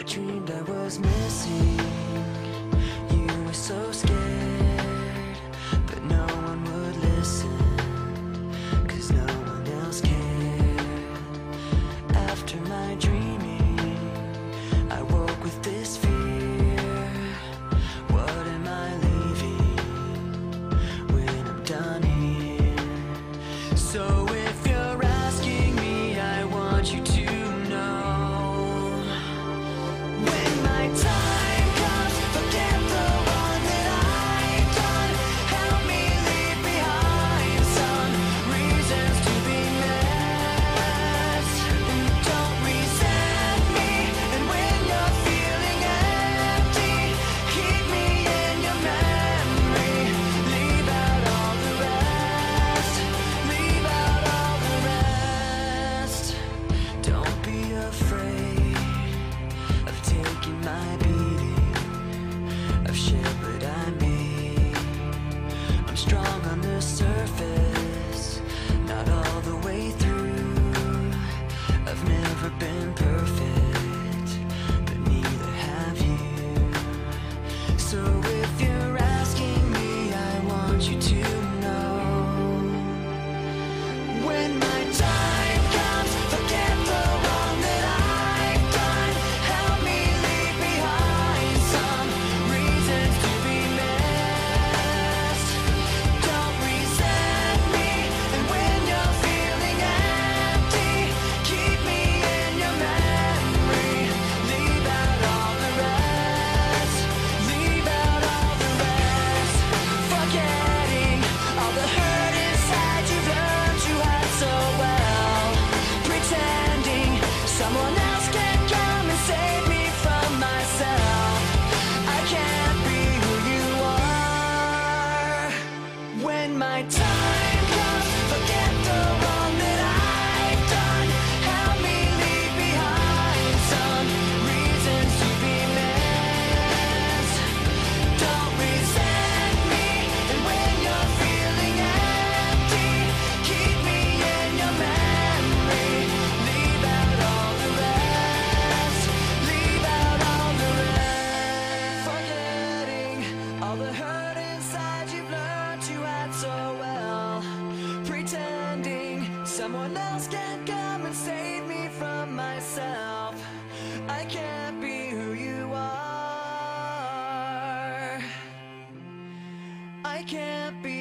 I dreamed I was missing. You were so scared, but no one would listen, 'cause no one else cared. After my dreaming, I woke with this fear. What am I leaving when I'm done here? So if you're asking me, I want you to know, when my time comes, forget the one that I've done. Help me leave behind some reasons to be missed. Don't resent me, and when you're feeling empty, keep me in your memory. Leave out all the rest. Leave out all the rest. Don't be afraid of taking my beating, of shit that I made. I'm strong on the surface, not all the way through. I've never been perfect, but neither have you. So if you're asking me, I want you to know, when my time comes, forget the one that I've done. Help me leave behind some reasons to be missed. Don't resent me, and when you're feeling empty, keep me in your memory. Leave out all the rest. Leave out all the rest. Forgetting all the hurt inside you've learned you had so well. Pretending someone else can come and save me from myself. I can't be who you are. When my time comes, forget the one that I've done. Help me leave behind some reasons to be missed. Don't resent me, and when you're feeling empty, keep me in your memory. Leave out all the rest. Leave out all the rest. Forgetting all the hurt inside you've learned you had so well. Pretending someone else can come and save me from myself. I can't be who you are. I can't be